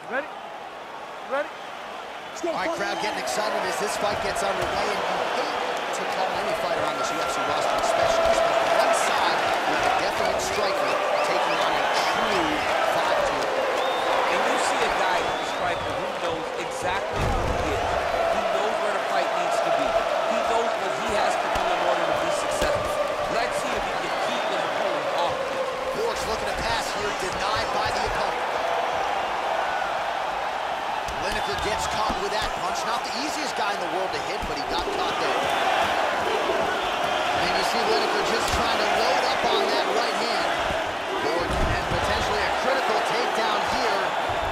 Ready? Ready? All right, crowd getting excited as this fight gets underway, and you hate to call any fighter on this UFC roster a specialist, but on one side, you have a definite striker taking on a true five-tool. And you see a guy who's a striker who knows exactly who he is. He knows where the fight needs to be. He knows what he has to do in order to be successful. Let's see if he can keep his opponent off of it. Borg's looking to pass here, denied by the opponent. Lineker gets caught with that punch. Not the easiest guy in the world to hit, but he got caught there. And you see Lineker just trying to load up on that right hand. Borg, and potentially a critical takedown here.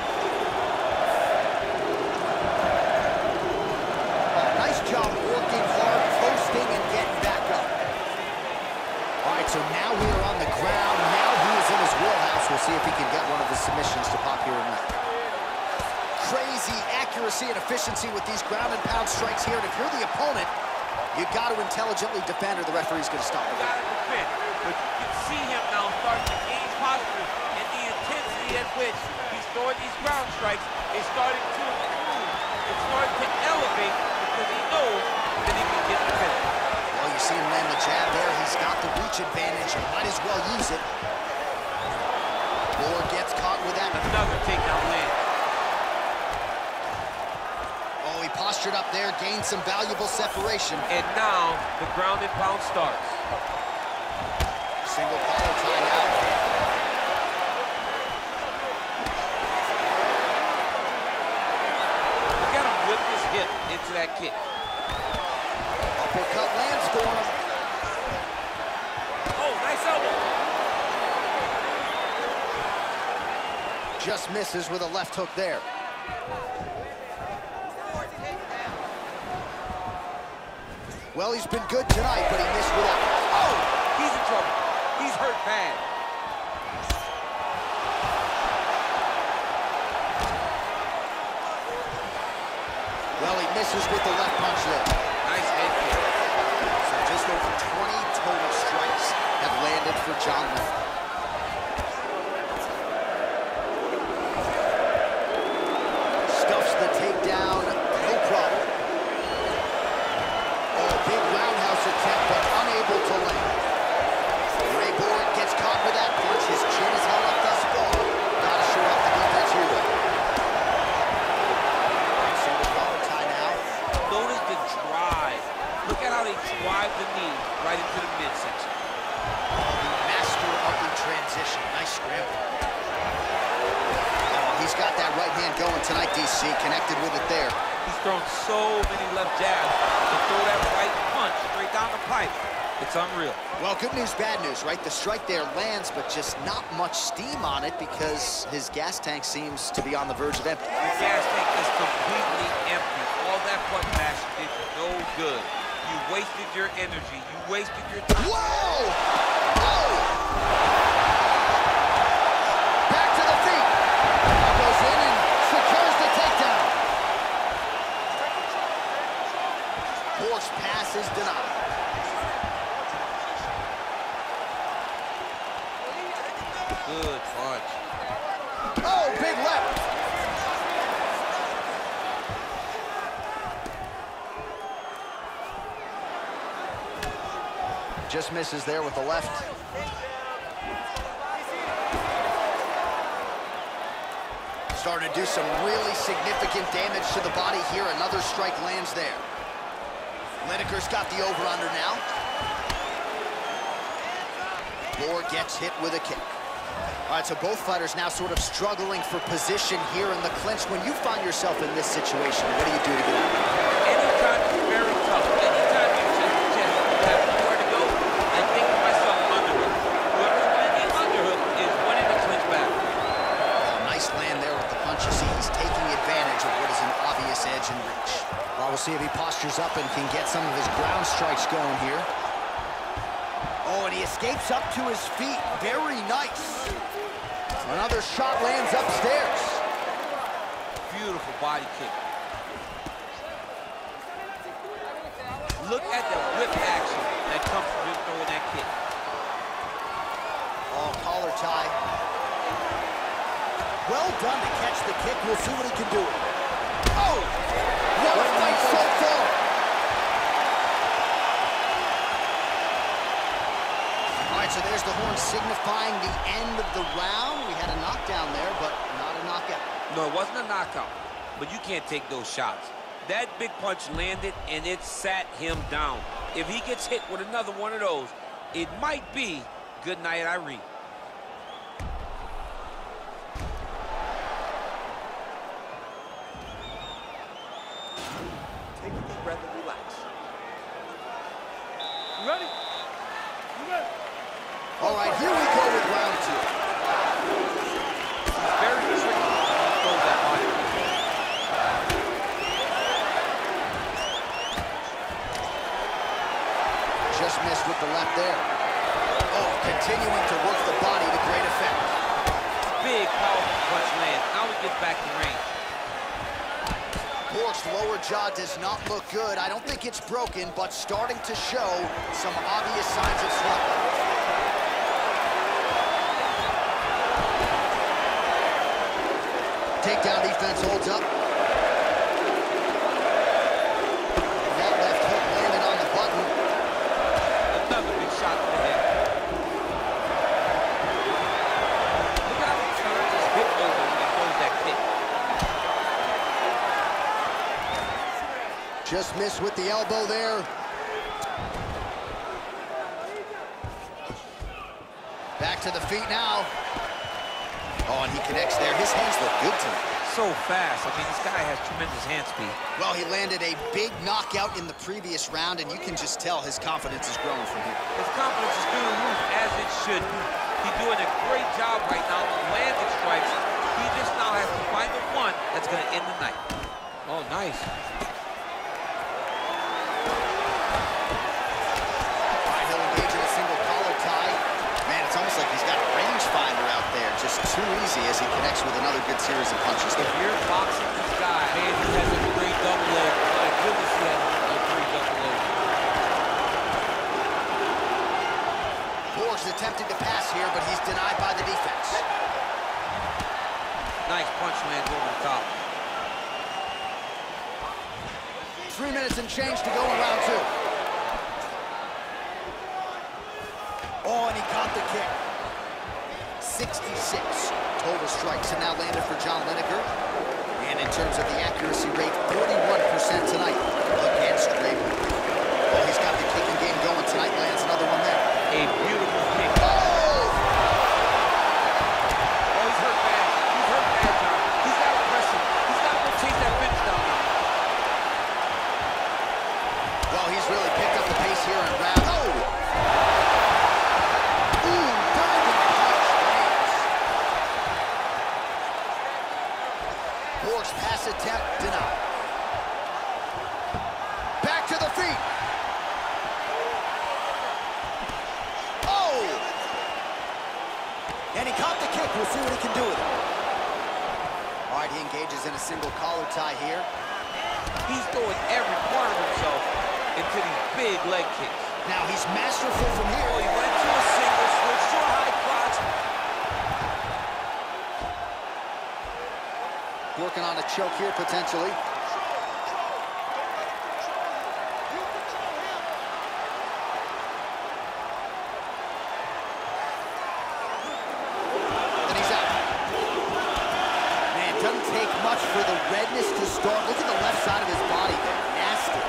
Oh, nice job working hard, posting, and getting back up. All right, so now we are on the ground. Now he is in his wheelhouse. We'll see if he can get one of the submissions to pop here tonight. Crazy accuracy and efficiency with these ground and pound strikes here. And if you're the opponent, you got to intelligently defend or the referee's going to stop it. You got to defend, but you can see him now starting to gain posture, and the intensity at which he's throwing these ground strikes is starting to improve. It's starting to elevate because he knows that he can get the finish. Well, you see him land the jab there. He's got the reach advantage and might as well use it. Borg gets caught with that. Another takedown land. Oh, he postured up there, gained some valuable separation. And now the ground and pound starts. Single collar tie out. Look at him whip his hip into that kick. Uppercut lands for him. Oh, nice elbow. Just misses with a left hook there. Well, he's been good tonight, but he missed with that. Oh, he's in trouble. He's hurt bad. Well, he misses with the left punch there. Nice head kick. So just over 20 total strikes have landed for John Lineker. Stuffs the takedown, no problem. Oh, big roundhouse attempt, but unable to land. Ray Borg gets caught with that punch. His chin is held up thus far. Gotta show up the defense here, though. Single collar tie now. Notice the drive. Look at how they drive the knee right into the midsection. The master of the transition. Nice scramble. Oh, he's got that right hand going tonight, DC. Connected with it there. He's thrown so many left jabs to throw that right punch straight down the pipe. It's unreal. Well, good news, bad news, right? The strike there lands, but just not much steam on it because his gas tank seems to be on the verge of empty. The gas tank is completely empty. All that button mashing did you no good. You wasted your energy. You wasted your time. Whoa! Whoa! Back to the feet. Goes in and secures the takedown. Borg's pass is denied. Good punch. Oh, big left. Just misses there with the left. Starting to do some really significant damage to the body here. Another strike lands there. Lineker's got the over-under now. Borg gets hit with a kick. All right, so both fighters now sort of struggling for position here in the clinch. When you find yourself in this situation, what do you do to get out of it? Anytime it's very tough, anytime you just have nowhere to go, I think to myself, underhook. Whoever's winning the underhook is winning the clinch battle. Nice land there with the punch. You see he's taking advantage of what is an obvious edge and reach. Well, we'll see if he postures up and can get some of his ground strikes going here. Oh, and he escapes up to his feet. Very nice. Another shot lands upstairs. Beautiful body kick. Look at the whip action that comes from him throwing that kick. Oh, collar tie. Well done to catch the kick We'll see what he can do. Oh! What a fight so far! All right, so there's the horn signifying the end of the round. We had a knockdown there, but not a knockout. No, it wasn't a knockout, but you can't take those shots. That big punch landed, and it sat him down. If he gets hit with another one of those, it might be good night, Irene. Take a deep breath and relax. You ready? You ready? All right, here we go with round two. It's very tricky to throw that body. Just missed with the left there. Oh, continuing to work the body to great effect. Big, powerful punch land. Now he gets back to range. Borg's lower jaw does not look good. I don't think it's broken, but starting to show some obvious signs of swelling. Takedown defense holds up. That left hook landed on the button. Another big shot to the head. Look at how he turns his hip over when he throws that kick. Just missed with the elbow there. Back to the feet now. Oh, and he connects there. His hands look good tonight. So fast. I mean, this guy has tremendous hand speed. Well, he landed a big knockout in the previous round, and you can just tell his confidence is growing from here. His confidence is through the roof, as it should be. He's doing a great job right now of landing strikes. He just now has to find the one that's going to end the night. Oh, nice. All right, he'll engage in a single collar tie. Man, it's almost like he's got a rangefinder out there. Just too easy as he connects with another good series of punches. If you're boxing this guy, man, he has a great double leg. My goodness, he has a great double leg. Borg's attempting to pass here, but he's denied by the defense. Nice punch lands over the top. 3 minutes and change to go in round two. Oh, and he caught the kick. 66 total strikes and now landed for John Lineker. And in terms of the accuracy rate, 41% tonight against Raven. Oh, he's got the kicking game going tonight. Lands another one there. A beautiful kick. Oh! Oh, he's hurt bad. He's hurt bad, John. He's got to press him. He's got to go chase that finish down now. Well, he's really picked up the pace here in round. Oh! Ooh, diving punch lands. Borg's pass attempt denied. Back to the feet. Oh! And he caught the kick. We'll see what he can do with it. All right, he engages in a single collar tie here. He's throwing every part of himself into these big leg kicks. Now he's masterful from here. Oh, he went to a single, switch to a high crotch. Working on a choke here, potentially. And he's out. Man, it doesn't take much for the redness to start. Look at the left side of his body there. Nasty.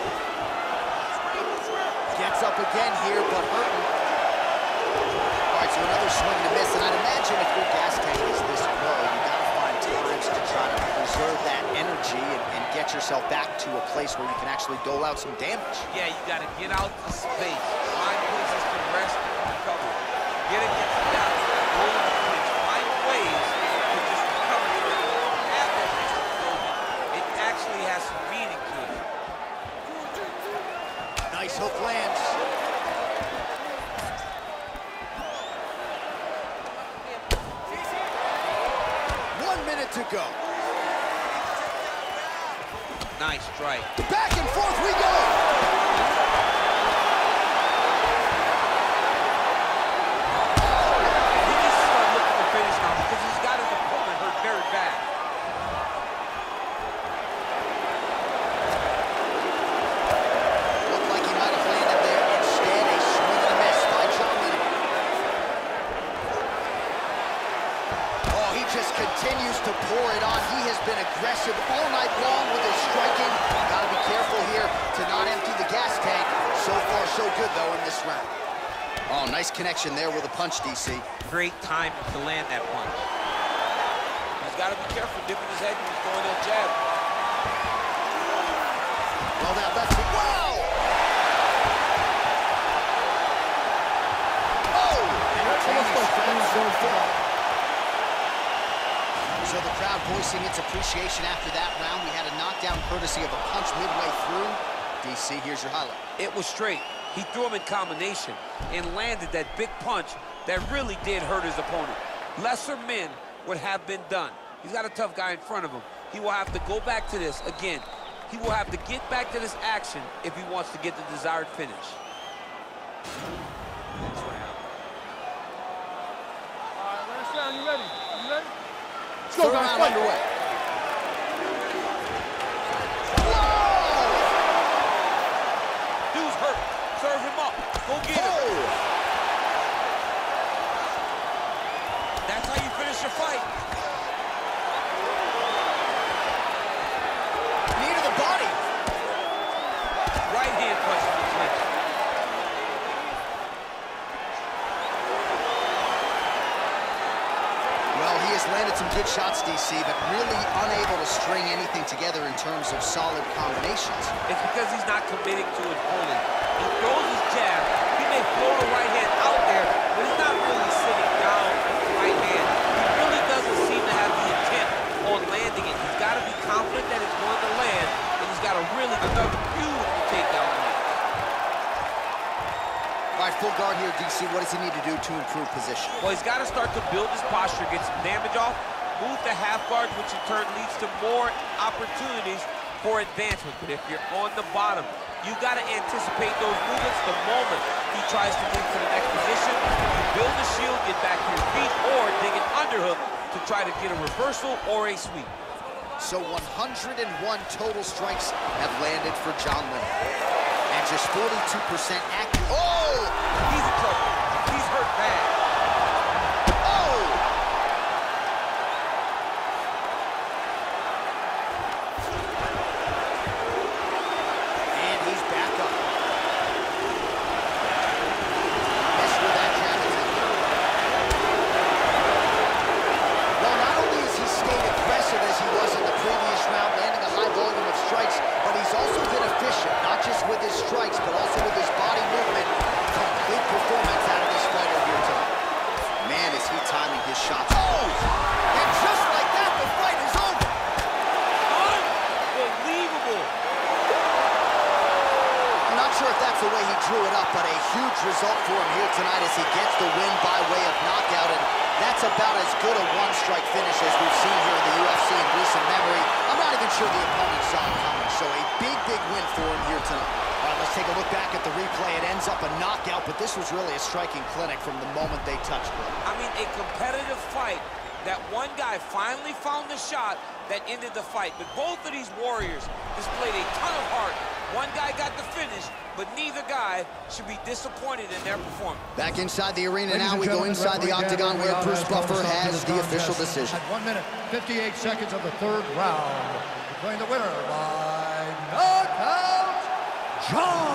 Gets up again here, but hurting. All right, so another swing and a miss. And I'd imagine if your gas tank is this low, you got to find times to try to preserve that energy and get yourself back to a place where you can actually dole out some damage. Yeah, you got to get out to space. Find places to rest and recover. Get against the down, roll in the clinch. Find ways to just recover. So you don't have that extra explosion. It actually has some meaning to it. Nice hook lands. To go. Nice strike. Back and forth we go. He needs to start looking to finish now because he's got his opponent hurt very bad. pour it on. He has been aggressive all night long with his striking. Got to be careful here to not empty the gas tank. So far, so good, though, in this round. Oh, nice connection there with a punch, DC. Great time to land that punch. He's got to be careful dipping his head when he's throwing that jab. Well, that left hook. Wow! Oh! Entertaining strength so far. So the crowd voicing its appreciation after that round. We had a knockdown courtesy of a punch midway through. DC, here's your highlight. It was straight. He threw him in combination and landed that big punch that really did hurt his opponent. Lesser men would have been done. He's got a tough guy in front of him. He will have to go back to this again. He will have to get back to this action if he wants to get the desired finish. Next round. All right, last round. You ready? You ready? Let's go, Third guys. round Fight. underway. Dude's hurt. Serve him up. Go get him. That's how you finish your fight. Knee to the body. Right hand punch in the clinch. Well, he has landed some good shots, DC, but really unable to string anything together in terms of solid combinations. It's because he's not committing to his pulling. He throws his jab. He may throw the right hand out there, but he's not really sitting down with the right hand. He really doesn't seem to have the intent on landing it. He's got to be confident that it's going to land, and he's got a really another beautiful takedown land. All right, full guard here, DC. What does he need to do to improve position? Well, he's got to start to build his posture, get some damage off, move to half guard, which in turn leads to more opportunities for advancement. But if you're on the bottom, you got to anticipate those movements the moment he tries to move to the next position. You build a shield, get back to your feet, or dig an underhook to try to get a reversal or a sweep. So 101 total strikes have landed for John Lineker. And just 42% accurate. Oh! He's in trouble. He's hurt bad. Oh! And he's back up. Missed with that jab. Well, not only has he stayed aggressive as he was in the previous round, landing a high volume of strikes, but he's also been efficient, not just with his strikes, but also with his body movement. Complete performance out of this fighter here tonight. Man, is he timing his shots. Oh! And just like that, the fight is over. Unbelievable. I'm not sure if that's the way he drew it up, but a huge result for him here tonight as he gets the win by way of knockout. And that's about as good a one-strike finish as we've seen here in the UFC in recent memory. I'm not even sure the opponent saw it coming, so a big, big win for him here tonight. All right, let's take a look back at the replay. It ends up a knockout, but this was really a striking clinic from the moment they touched it. I mean, a competitive fight that one guy finally found the shot that ended the fight. But both of these warriors displayed a ton of heart. One guy got the finish, but neither guy should be disappointed in their performance. Back inside the arena now, we go inside the octagon where Bruce Buffer has the official decision. At 1 minute, 58 seconds of the third round, declaring the winner by knockout, John